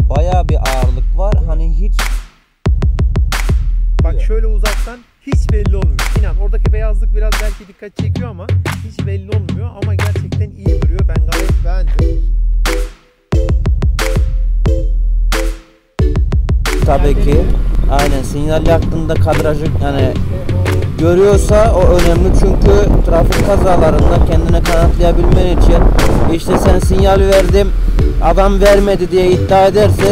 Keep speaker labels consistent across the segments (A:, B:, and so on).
A: bayağı bir ağırlık var. Hani hiç...
B: Bak şöyle uzaktan hiç belli olmuyor. İnan oradaki beyazlık biraz belki dikkat çekiyor ama hiç belli olmuyor. Ama gerçekten iyi duruyor. Ben gayet beğendim.
A: Tabii ki. Aynen, sinyal yaktığında kadrajı yani görüyorsa o önemli, çünkü trafik kazalarında kendine kanıtlayabilmen için işte sen sinyal verdim adam vermedi diye iddia ederse.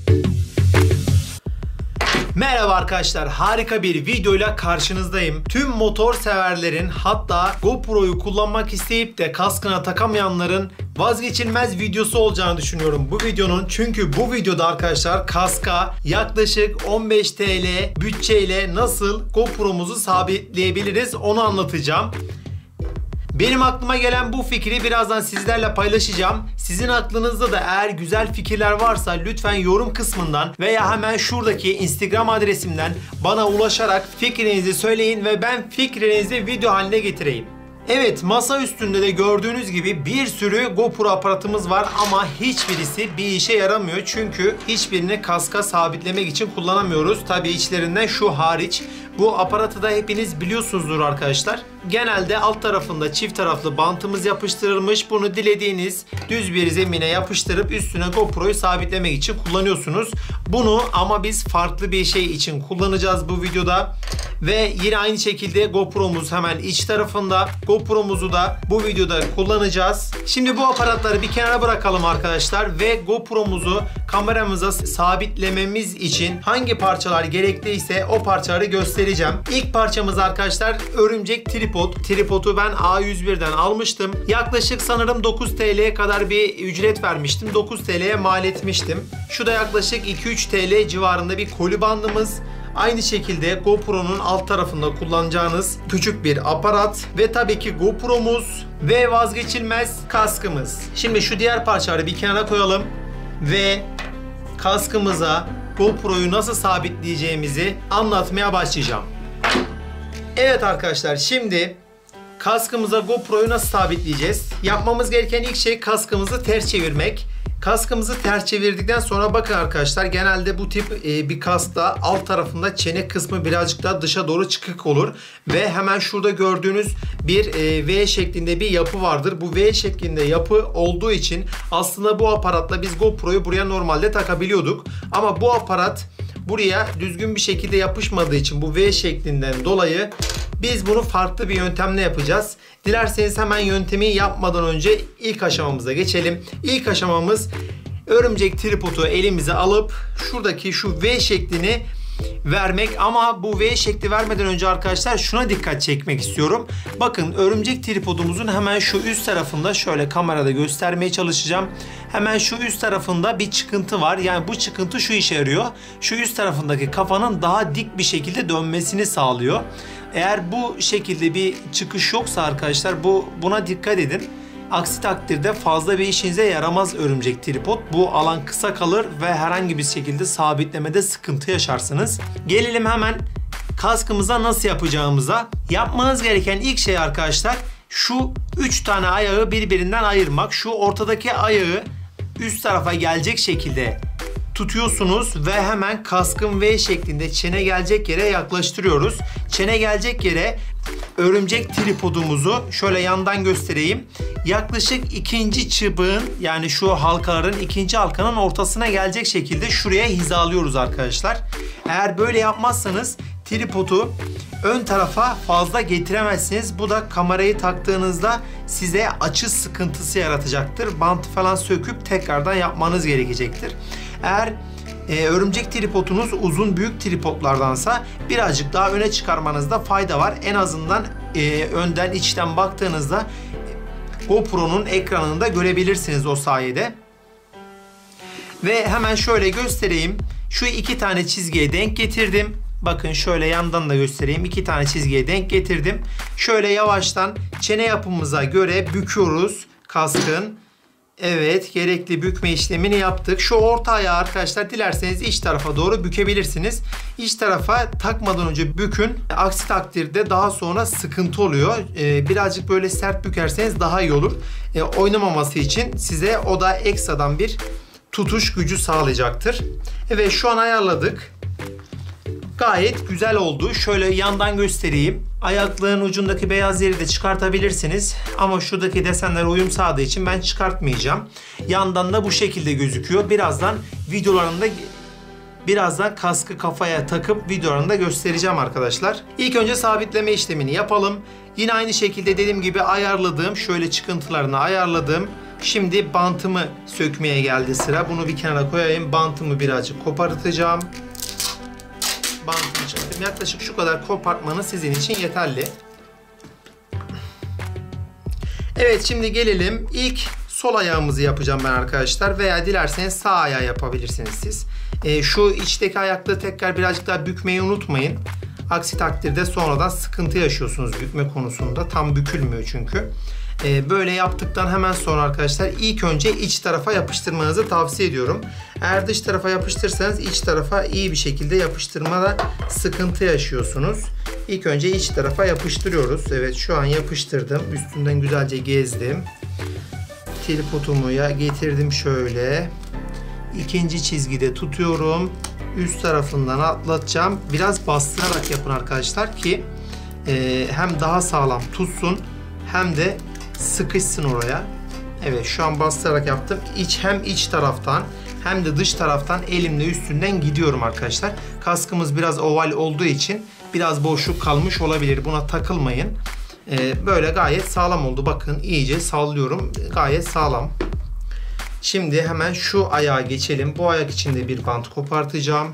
B: Merhaba arkadaşlar, harika bir videoyla karşınızdayım. Tüm motor severlerin, hatta GoPro'yu kullanmak isteyip de kaskına takamayanların vazgeçilmez videosu olacağını düşünüyorum bu videonun. Çünkü bu videoda arkadaşlar kaska yaklaşık 15 TL bütçeyle nasıl GoPro'muzu sabitleyebiliriz onu anlatacağım. Benim aklıma gelen bu fikri birazdan sizlerle paylaşacağım. Sizin aklınızda da eğer güzel fikirler varsa lütfen yorum kısmından veya hemen şuradaki Instagram adresimden bana ulaşarak fikrinizi söyleyin ve ben fikrinizi video haline getireyim. Evet, masa üstünde de gördüğünüz gibi bir sürü GoPro aparatımız var ama hiçbirisi bir işe yaramıyor. Çünkü hiçbirini kaska sabitlemek için kullanamıyoruz. Tabii içlerinden şu hariç. Bu aparatı da hepiniz biliyorsunuzdur arkadaşlar. Genelde alt tarafında çift taraflı bantımız yapıştırılmış. Bunu dilediğiniz düz bir zemine yapıştırıp üstüne GoPro'yu sabitlemek için kullanıyorsunuz. Bunu ama biz farklı bir şey için kullanacağız bu videoda. Ve yine aynı şekilde GoPro'muz hemen iç tarafında. GoPro'muzu da bu videoda kullanacağız. Şimdi bu aparatları bir kenara bırakalım arkadaşlar ve GoPro'muzu kameramıza sabitlememiz için hangi parçalar gerekliyse o parçaları göstereceğim. İlk parçamız arkadaşlar örümcek tripod. Tripodu ben A101'den almıştım. Yaklaşık sanırım 9 TL'ye kadar bir ücret vermiştim. 9 TL'ye mal etmiştim. Şu da yaklaşık 2-3 TL civarında bir koli bandımız. Aynı şekilde GoPro'nun alt tarafında kullanacağınız küçük bir aparat ve tabii ki GoPro'muz ve vazgeçilmez kaskımız. Şimdi şu diğer parçaları bir kenara koyalım ve kaskımıza GoPro'yu nasıl sabitleyeceğimizi anlatmaya başlayacağım. Evet arkadaşlar, şimdi kaskımıza GoPro'yu nasıl sabitleyeceğiz? Yapmamız gereken ilk şey kaskımızı ters çevirmek. Kaskımızı ters çevirdikten sonra bakın arkadaşlar, genelde bu tip bir kaskta alt tarafında çene kısmı birazcık daha dışa doğru çıkık olur. Ve hemen şurada gördüğünüz bir V şeklinde bir yapı vardır. Bu V şeklinde yapı olduğu için aslında bu aparatla biz GoPro'yu buraya normalde takabiliyorduk. Ama bu aparat buraya düzgün bir şekilde yapışmadığı için bu V şeklinden dolayı biz bunu farklı bir yöntemle yapacağız. Dilerseniz hemen yöntemi yapmadan önce ilk aşamamıza geçelim. İlk aşamamız örümcek tripodu elimize alıp şuradaki şu V şeklini vermek. Ama bu V şekli vermeden önce arkadaşlar şuna dikkat çekmek istiyorum. Bakın örümcek tripodumuzun hemen şu üst tarafında, şöyle kamerada göstermeye çalışacağım. Hemen şu üst tarafında bir çıkıntı var. Yani bu çıkıntı şu işe yarıyor. Şu üst tarafındaki kafanın daha dik bir şekilde dönmesini sağlıyor. Eğer bu şekilde bir çıkış yoksa arkadaşlar buna dikkat edin. Aksi takdirde fazla bir işinize yaramaz örümcek tripod. Bu alan kısa kalır ve herhangi bir şekilde sabitlemede sıkıntı yaşarsınız. Gelelim hemen kaskımıza nasıl yapacağımıza. Yapmanız gereken ilk şey arkadaşlar şu 3 tane ayağı birbirinden ayırmak. Şu ortadaki ayağı üst tarafa gelecek şekilde tutuyorsunuz ve hemen kaskın V şeklinde çene gelecek yere yaklaştırıyoruz. Çene gelecek yere örümcek tripodumuzu şöyle yandan göstereyim. Yaklaşık ikinci çıbığın, yani şu halkaların ikinci halkanın ortasına gelecek şekilde şuraya hizalıyoruz arkadaşlar. Eğer böyle yapmazsanız tripodu ön tarafa fazla getiremezsiniz. Bu da kamerayı taktığınızda size açı sıkıntısı yaratacaktır. Bantı falan söküp tekrardan yapmanız gerekecektir. Eğer örümcek tripodunuz uzun büyük tripodlardansa birazcık daha öne çıkarmanızda fayda var. En azından önden içten baktığınızda GoPro'nun ekranında görebilirsiniz o sayede. Ve hemen şöyle göstereyim. Şu iki tane çizgiye denk getirdim. Bakın şöyle yandan da göstereyim. 2 tane çizgiye denk getirdim. Şöyle yavaştan çene yapımıza göre büküyoruz kaskın. Evet, gerekli bükme işlemini yaptık. Şu orta ayağı arkadaşlar dilerseniz iç tarafa doğru bükebilirsiniz. İç tarafa takmadan önce bükün. Aksi takdirde daha sonra sıkıntı oluyor. Birazcık böyle sert bükerseniz daha iyi olur. Oynamaması için size o da ekstradan bir tutuş gücü sağlayacaktır. Evet, şu an ayarladık. Gayet güzel oldu. Şöyle yandan göstereyim. Ayaklığın ucundaki beyaz yeri de çıkartabilirsiniz. Ama şuradaki desenlere uyum sağladığı için ben çıkartmayacağım. Yandan da bu şekilde gözüküyor. Birazdan kaskı kafaya takıp videolarında göstereceğim arkadaşlar. İlk önce sabitleme işlemini yapalım. Yine aynı şekilde dediğim gibi ayarladığım, şöyle çıkıntılarını ayarladım. Şimdi bantımı sökmeye geldi sıra. Bunu bir kenara koyayım. Bantımı birazcık kopartacağım. Bantımı çıktım. Yaklaşık şu kadar kopartmanız sizin için yeterli. Evet, şimdi gelelim. İlk sol ayağımızı yapacağım ben arkadaşlar. Veya dilerseniz sağ ayağı yapabilirsiniz siz. Şu içteki ayaklığı tekrar birazcık daha bükmeyi unutmayın. Aksi takdirde sonradan sıkıntı yaşıyorsunuz bükme konusunda. Tam bükülmüyor çünkü. Böyle yaptıktan hemen sonra arkadaşlar ilk önce iç tarafa yapıştırmanızı tavsiye ediyorum. Eğer dış tarafa yapıştırırsanız iç tarafa iyi bir şekilde yapıştırmada sıkıntı yaşıyorsunuz. İlk önce iç tarafa yapıştırıyoruz. Evet, şu an yapıştırdım. Üstünden güzelce gezdim. Tripodumu getirdim şöyle. İkinci çizgide tutuyorum. Üst tarafından atlatacağım. Biraz bastırarak yapın arkadaşlar ki hem daha sağlam tutsun hem de sıkışsın oraya. Evet, şu an bastırarak yaptım. Hem iç taraftan hem de dış taraftan elimle üstünden gidiyorum arkadaşlar. Kaskımız biraz oval olduğu için biraz boşluk kalmış olabilir. Buna takılmayın. Böyle gayet sağlam oldu. Bakın iyice sallıyorum. Gayet sağlam. Şimdi hemen şu ayağa geçelim. Bu ayak için de bir bant kopartacağım.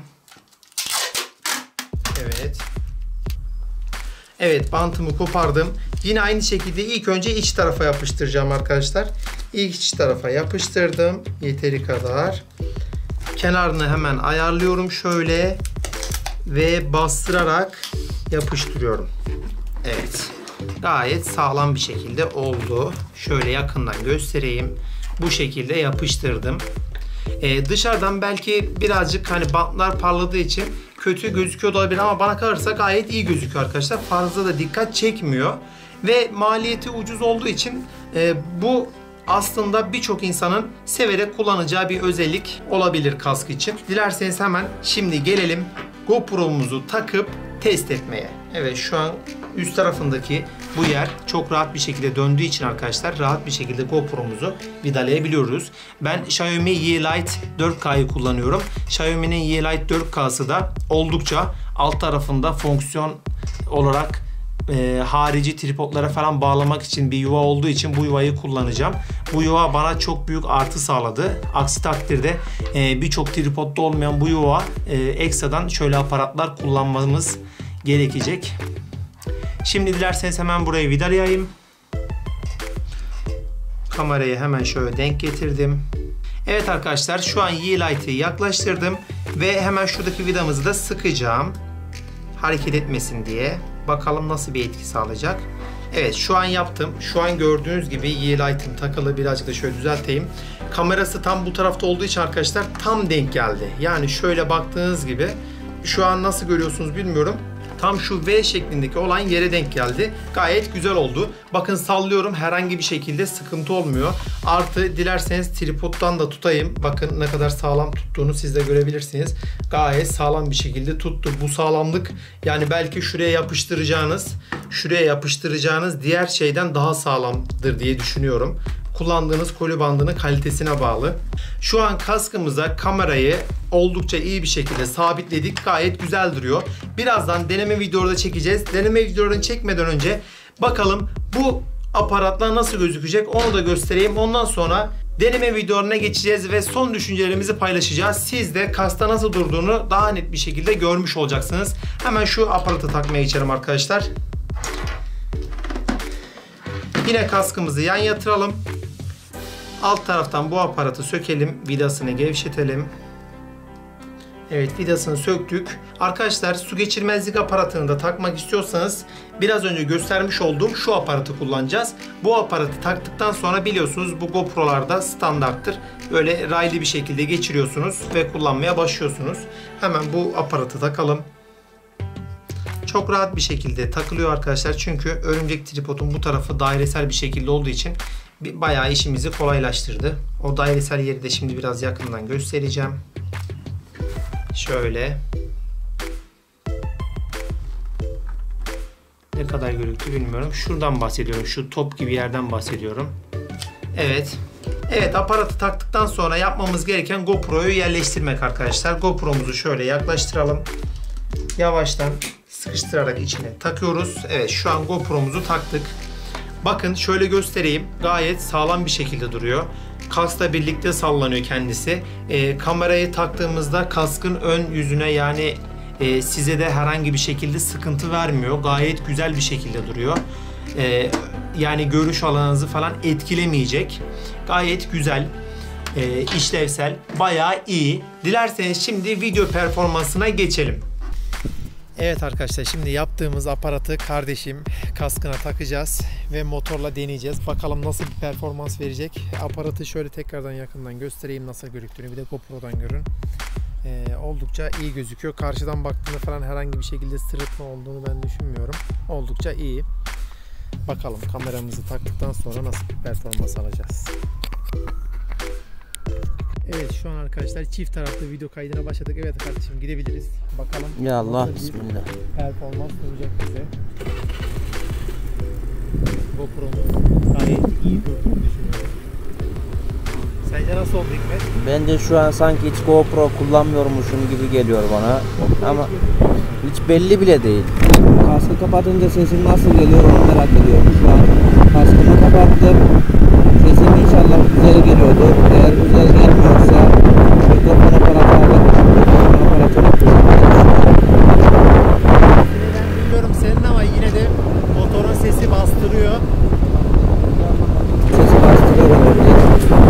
B: Evet. Evet, bantımı kopardım. Yine aynı şekilde ilk önce iç tarafa yapıştıracağım arkadaşlar. İlk iç tarafa yapıştırdım. Yeteri kadar. Kenarını hemen ayarlıyorum şöyle. Ve bastırarak yapıştırıyorum. Evet. Gayet sağlam bir şekilde oldu. Şöyle yakından göstereyim. Bu şekilde yapıştırdım. Dışarıdan belki birazcık hani bantlar parladığı için kötü gözüküyor olabilir ama bana kalırsa gayet iyi gözüküyor arkadaşlar. Fazla da dikkat çekmiyor ve maliyeti ucuz olduğu için bu aslında birçok insanın severek kullanacağı bir özellik olabilir kask için. Dilerseniz hemen şimdi gelelim GoPro'muzu takıp test etmeye. Evet, şu an üst tarafındaki bu yer çok rahat bir şekilde döndüğü için arkadaşlar rahat bir şekilde GoPro'muzu vidalayabiliyoruz. Ben Xiaomi Yeelite 4K'yı kullanıyorum. Xiaomi'nin Yeelite 4K'sı da oldukça alt tarafında fonksiyon olarak harici tripodlara falan bağlamak için bir yuva olduğu için bu yuvayı kullanacağım. Bu yuva bana çok büyük artı sağladı. Aksi takdirde birçok tripodda olmayan bu yuva ekstradan şöyle aparatlar kullanmamız gerekecek. Şimdi dilerseniz hemen burayı vidalayayım. Kamerayı hemen şöyle denk getirdim. Evet arkadaşlar, şu an Yeelite'yi yaklaştırdım ve hemen şuradaki vidamızı da sıkacağım. Hareket etmesin diye. Bakalım nasıl bir etki sağlayacak. Evet, şu an yaptım. Şu an gördüğünüz gibi Yeelite'im takılı. Birazcık da şöyle düzelteyim. Kamerası tam bu tarafta olduğu için arkadaşlar tam denk geldi. Yani şöyle baktığınız gibi şu an nasıl görüyorsunuz bilmiyorum. Tam şu V şeklindeki olan yere denk geldi. Gayet güzel oldu. Bakın sallıyorum, herhangi bir şekilde sıkıntı olmuyor. Artı dilerseniz tripoddan da tutayım. Bakın ne kadar sağlam tuttuğunu siz de görebilirsiniz. Gayet sağlam bir şekilde tuttu. Bu sağlamlık yani belki şuraya yapıştıracağınız diğer şeyden daha sağlamdır diye düşünüyorum. Kullandığınız koli bandının kalitesine bağlı. Şu an kaskımıza kamerayı oldukça iyi bir şekilde sabitledik. Gayet güzel duruyor. Birazdan deneme videoları çekeceğiz. Deneme videolarını çekmeden önce bakalım bu aparatlar nasıl gözükecek onu da göstereyim. Ondan sonra deneme videolarına geçeceğiz ve son düşüncelerimizi paylaşacağız. Siz de kaskta nasıl durduğunu daha net bir şekilde görmüş olacaksınız. Hemen şu aparatı takmaya geçelim arkadaşlar. Yine kaskımızı yan yatıralım. Alt taraftan bu aparatı sökelim. Vidasını gevşetelim. Evet, vidasını söktük. Arkadaşlar, su geçirmezlik aparatını da takmak istiyorsanız biraz önce göstermiş olduğum şu aparatı kullanacağız. Bu aparatı taktıktan sonra biliyorsunuz bu GoPro'larda standarttır. Böyle raylı bir şekilde geçiriyorsunuz ve kullanmaya başlıyorsunuz. Hemen bu aparatı takalım. Çok rahat bir şekilde takılıyor arkadaşlar. Çünkü örümcek tripodun bu tarafı dairesel bir şekilde olduğu için bayağı işimizi kolaylaştırdı. O dairesel yeri de şimdi biraz yakından göstereceğim. Şöyle. Ne kadar görüntü bilmiyorum. Şuradan bahsediyorum. Şu top gibi yerden bahsediyorum. Evet. Evet, aparatı taktıktan sonra yapmamız gereken GoPro'yu yerleştirmek arkadaşlar. GoPro'muzu şöyle yaklaştıralım. Yavaştan sıkıştırarak içine takıyoruz. Evet, şu an GoPro'muzu taktık. Bakın şöyle göstereyim. Gayet sağlam bir şekilde duruyor. Kaskla birlikte sallanıyor kendisi. Kamerayı taktığımızda kaskın ön yüzüne, yani size de herhangi bir şekilde sıkıntı vermiyor. Gayet güzel bir şekilde duruyor. Yani görüş alanınızı falan etkilemeyecek. Gayet güzel, işlevsel, bayağı iyi. Dilerseniz şimdi video performansına geçelim. Evet arkadaşlar, şimdi yaptığımız aparatı kardeşim kaskına takacağız ve motorla deneyeceğiz. Bakalım nasıl bir performans verecek. Aparatı şöyle tekrardan yakından göstereyim nasıl gözüktüğünü, bir de GoPro'dan görün. Oldukça iyi gözüküyor. Karşıdan baktığında falan herhangi bir şekilde sırıtma olduğunu ben düşünmüyorum. Oldukça iyi. Bakalım kameramızı taktıktan sonra nasıl bir performans alacağız. Evet, şu an arkadaşlar çift taraflı video kaydına başladık. Evet kardeşim, gidebiliriz. Bakalım.
A: Ya Allah, bismillah.
B: Performans sunacak bize. GoPro'muz gayet iyi durduğunu düşünüyorum. Sence nasıl oldu Hikmet?
A: Bence şu an sanki hiç GoPro kullanmıyormuşum gibi geliyor bana. Ama hiç belli bile değil. Kaskı kapatınca sesim nasıl geliyor onu merak ediyorum. Şu an kaskımı kapattım. Sesim inşallah güzel geliyordur. Eğer güzel gelmiyorsa mikrofon aparatı alıp mikrofon aparatını kullanacağız.
B: Ben bilmiyorum senin ama yine de motorun sesi bastırıyor.
A: Sesi bastırıyor olabilir.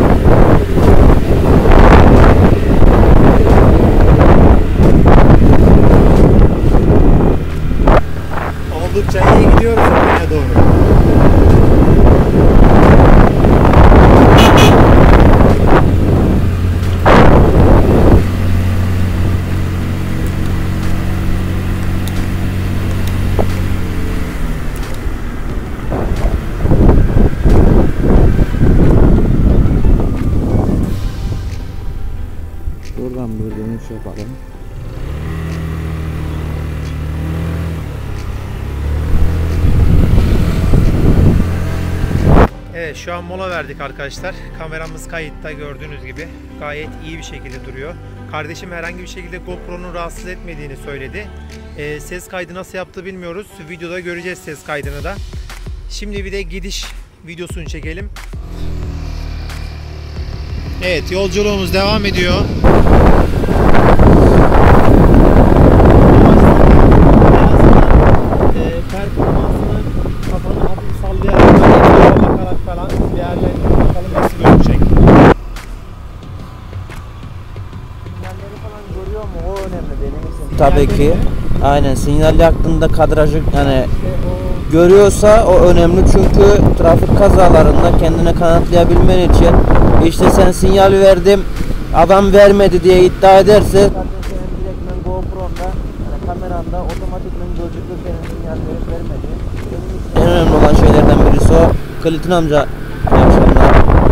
B: Oldukça iyi gidiyoruz oraya doğru.
A: Buradan bir dönüş yapalım.
B: Evet, şu an mola verdik arkadaşlar. Kameramız kayıtta, gördüğünüz gibi gayet iyi bir şekilde duruyor. Kardeşim herhangi bir şekilde GoPro'nun rahatsız etmediğini söyledi. Ses kaydı nasıl yaptı bilmiyoruz. Videoda göreceğiz ses kaydını da. Şimdi bir de gidiş videosunu çekelim. Evet, yolculuğumuz devam ediyor. Performansını kafanı hafif sallayarak bakarak falan değerlendirip bakalım nasıl görecek.
A: Sinyalleri falan görüyor mu? O önemli benim için. Tabii ki. Aynen, sinyal yaktığında kadrajı yani görüyorsa o önemli, çünkü trafik kazalarında kendine kanıtlayabilmen için işte sen sinyal verdim adam vermedi diye iddia ederse senin direktmen GoPro'nda yani kameranda otomatikmen gözükür senin sinyal verip vermedi. En önemli olan şeylerden birisi o. Klitin amca akşamlar.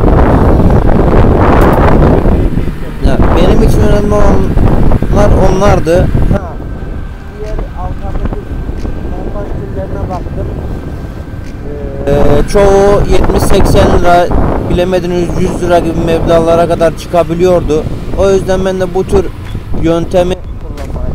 A: Ya, benim için önemli olanlar onlardı. Diğer alternatif montaj türlerine baktım. Çoğu 70-80 lira, bilemediniz 100 lira gibi meblağlara kadar çıkabiliyordu. O yüzden ben de bu tür yöntemi kullanmayı.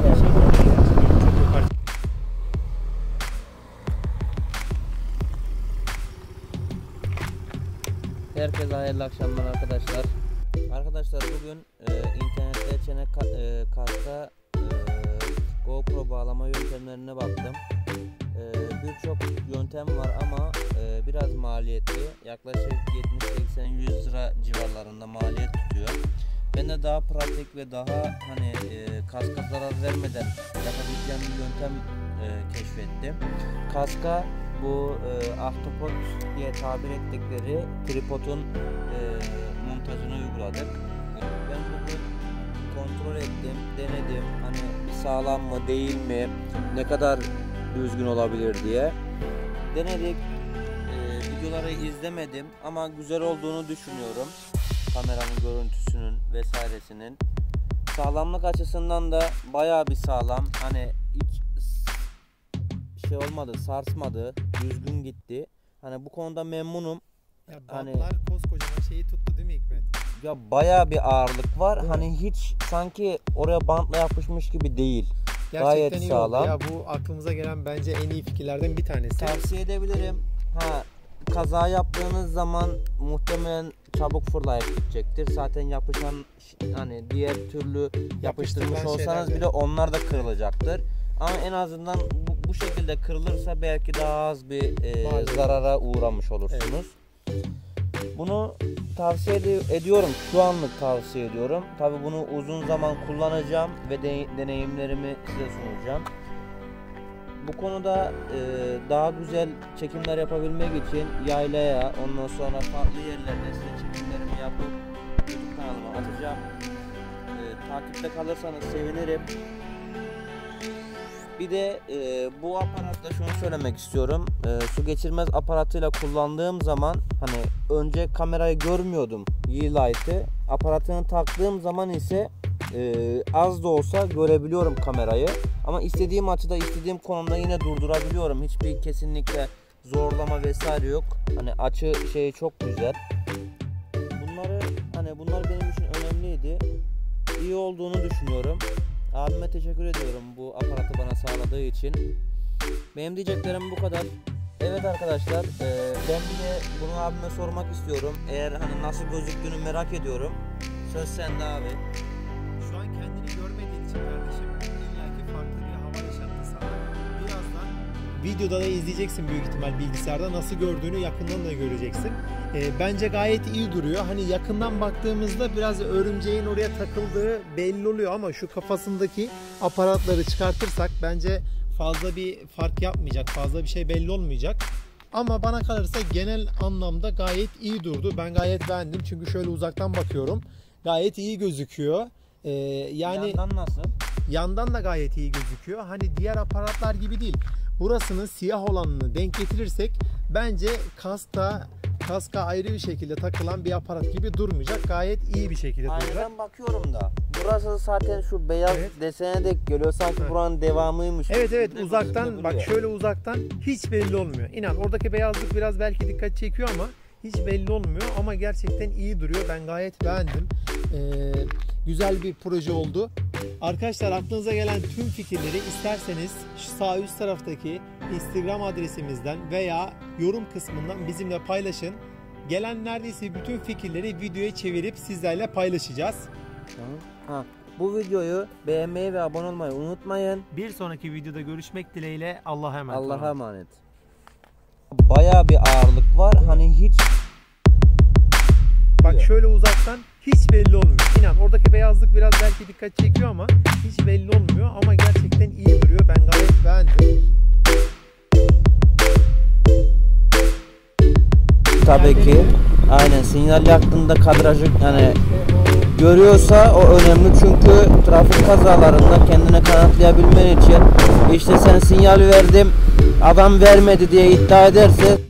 A: Herkese hayırlı akşamlar arkadaşlar. Arkadaşlar bugün internette kaska GoPro bağlama yöntemlerine baktım. Birçok yöntem var ama biraz maliyetli. Yaklaşık 70-80-100 lira civarlarında maliyet tutuyor. Ben de daha pratik ve daha hani kaska zarar vermeden yapabileceğim bir yöntem keşfettim. Kaska bu ahtapot diye tabir ettikleri tripodun montajını uyguladık. Ben bugün kontrol ettim, denedim. Hani sağlam mı değil mi, ne kadar düzgün olabilir diye denedik. videoları izlemedim ama güzel olduğunu düşünüyorum. Kameranın görüntüsünün vesairesinin. Sağlamlık açısından da bayağı bir sağlam. Hani hiç şey olmadı, sarsmadı, düzgün gitti. Hani bu konuda memnunum.
B: Ya
A: Hani
B: bantlar koskocaman şeyi tuttu değil mi Hikmet?
A: ya bayağı bir ağırlık var.
B: Evet.
A: Hani hiç sanki oraya bantla yapışmış gibi değil.
B: Gerçekten
A: Gayet
B: iyi
A: sağlam.
B: oldu. Ya bu aklımıza gelen bence en iyi fikirlerden bir tanesi.
A: Tavsiye edebilirim. Kaza yaptığınız zaman muhtemelen çabuk fırlayıp gidecektir. Zaten yapışan hani diğer türlü yapıştırmış
B: Yapıştırılan
A: olsanız
B: şeyler de.
A: bile onlar da kırılacaktır. Ama en azından bu şekilde kırılırsa belki daha az bir
B: Maalesef.
A: zarara uğramış olursunuz. Bunu tavsiye ediyorum. Şu anlık tavsiye ediyorum. Tabii bunu uzun zaman kullanacağım ve deneyimlerimi size sunacağım. Bu konuda daha güzel çekimler yapabilmek için yaylaya, ondan sonra farklı yerlerde size çekimlerimi yapıp YouTube kanalıma atacağım. Takipte kalırsanız sevinirim. Bir de bu aparatta şunu söylemek istiyorum. Su geçirmez aparatıyla kullandığım zaman hani önce kamerayı görmüyordum, Yeelight'ı. Aparatını taktığım zaman ise az da olsa görebiliyorum kamerayı. Ama istediğim açıda, istediğim konumda yine durdurabiliyorum. Hiçbir kesinlikle zorlama vesaire yok. Hani açı şeyi çok güzel. Bunlar benim için önemliydi. İyi olduğunu düşünüyorum. Abime teşekkür ediyorum bu aparatı bana sağladığı için. Benim diyeceklerim bu kadar. Evet arkadaşlar, ben bir de bunu abime sormak istiyorum. Eğer hani nasıl gözüktüğünü merak ediyorum. Söz sende abi.
B: Şu an kendini görmediğin için kardeşim illaki farklı bir hava yaşattı sana. Birazdan videoda da izleyeceksin büyük ihtimal bilgisayarda nasıl gördüğünü yakından da göreceksin. Bence gayet iyi duruyor. Hani yakından baktığımızda biraz örümceğin oraya takıldığı belli oluyor ama şu kafasındaki aparatları çıkartırsak bence fazla bir fark yapmayacak. Fazla bir şey belli olmayacak. Ama bana kalırsa genel anlamda gayet iyi durdu. Ben gayet beğendim çünkü şöyle uzaktan bakıyorum. Gayet iyi gözüküyor. Yani
A: Yandan nasıl?
B: yandan da gayet iyi gözüküyor. Hani diğer aparatlar gibi değil. Burasının siyah olanını denk getirirsek bence kaska ayrı bir şekilde takılan bir aparat gibi durmayacak. Gayet iyi bir şekilde duracak.
A: Aynen bakıyorum da. Burası zaten şu beyaz desene denk geliyor. Sanki buranın devamıymış.
B: Evet
A: Direkt
B: uzaktan
A: üstünde
B: bak
A: duruyor.
B: şöyle uzaktan hiç belli olmuyor. İnan oradaki beyazlık biraz belki dikkat çekiyor ama hiç belli olmuyor. Ama gerçekten iyi duruyor. Ben gayet beğendim. Güzel bir proje oldu. Arkadaşlar aklınıza gelen tüm fikirleri isterseniz şu sağ üst taraftaki Instagram adresimizden veya yorum kısmından bizimle paylaşın. Gelen neredeyse bütün fikirleri videoya çevirip sizlerle paylaşacağız.
A: Bu videoyu beğenmeyi ve abone olmayı unutmayın.
B: Bir sonraki videoda görüşmek dileğiyle Allah'a emanet olun.
A: Allah'a emanet. Bayağı bir ağırlık var. Hani hiç
B: Bak şöyle uzaktan hiç belli olmuyor. İnan oradaki beyazlık biraz belki dikkat çekiyor ama hiç belli olmuyor. Ama gerçekten iyi duruyor. Ben gayet beğendim.
A: tabii ki aynen sinyal yaktığında kadrajı yani görüyorsa o önemli, çünkü trafik kazalarında kendine kanıtlayabilmen için işte sen sinyal verdim adam vermedi diye iddia ederse